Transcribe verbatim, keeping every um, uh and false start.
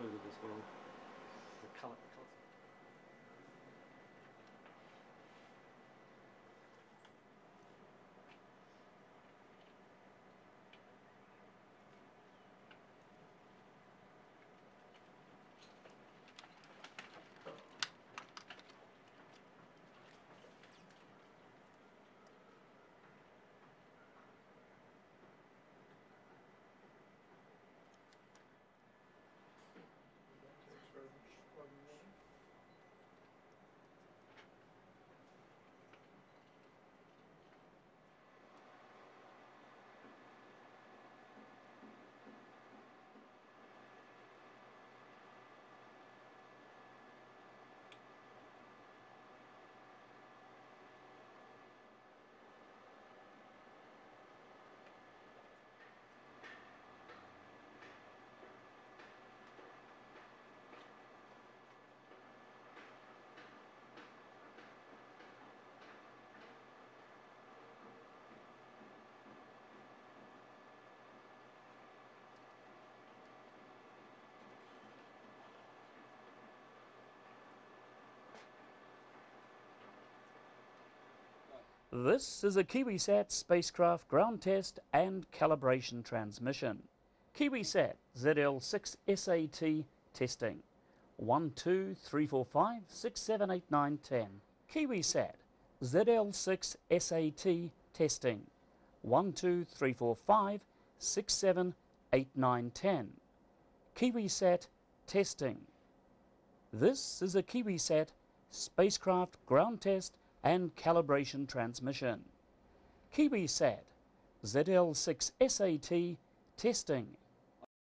included as well. The colour. This is a KiwiSAT spacecraft ground test and calibration transmission. KiwiSAT Z L six S A T testing. one two three four five six seven eight nine ten. KiwiSAT Z L six S A T testing. one two three four five six seven eight nine ten. KiwiSAT testing. This is a KiwiSAT spacecraft ground test and calibration transmission. KiwiSAT Z L six S A T testing.